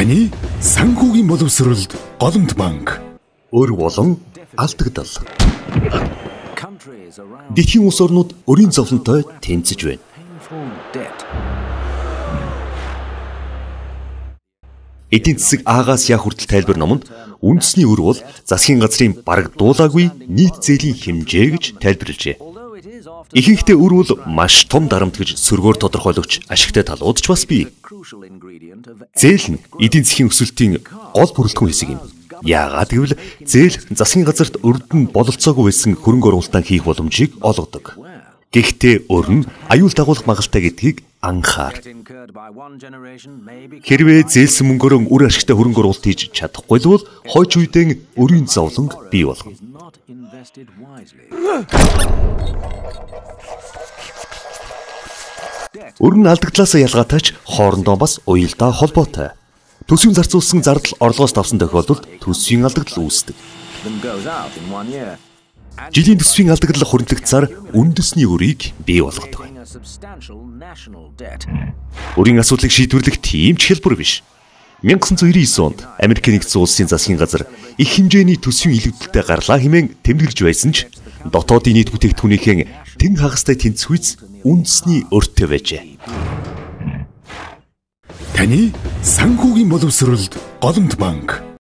Таны санхүүгийн боловсролд Голомт банк. Өр болон алдагдал. Дэлхийн улс орнууд өрийн зовлонтой тэнцэж байна. Эдийн засаг аагаас яа хүртэл тайлбар номонд үндэсний өр бол засгийн газрын бараг дуулаагүй нийт зээлийн хэмжээ гэж тайлбарлажээ. Ихэнхдээ өр бол маш том дарамт гэж сөргөөр тодорхойлогч ашигтай талууд ч бас бий. Зээл нь эдийн засгийн өсөлтийн гол бүрэлдэхүүн хэсэг юм. Яагаад гэвэл зээл засгийн газарт урд нь бололцоогүй байсан хөрөнгө оруулалтаа хийх боломжийг олгодог. Гэхдээ өр нь аюул дагуулах магадлалтай гэдгийг анхаар. Хэрвээ зээлсэн мөнгөөр үр ашигтай хөрөнгө оруулалт хийж чадахгүй бол хойч үедээ өрийн зовлон бий болно. Өр нь алдагдлаас ялгаатай ч хоорондоо бас уялдаа холбоотой. Төсвийн зарцуулсан зардал орлогоос давсан тохиолдолд төсвийн алдагдал үүсдэг. Жилийн төсвийн алдагдал хоригдлогдсаар үндэсний өрийг бий болгодог. Өрийн асуудлыг шийдвэрлэх тийм ч хэлбэр биш. 1999 онд Америк нэгдсэн улсын засгийн газар их хэмжээний төсвийн илүүдэлтэй гарлаа хэмээн тэмдэглэж байсан ч дотоодын нийт бүтээгдэхүүнийхээ тэн хагастай тэнцвүүц үндэсний өртөө байжээ. Таны санхүүгийн боловсролд Голомт банк.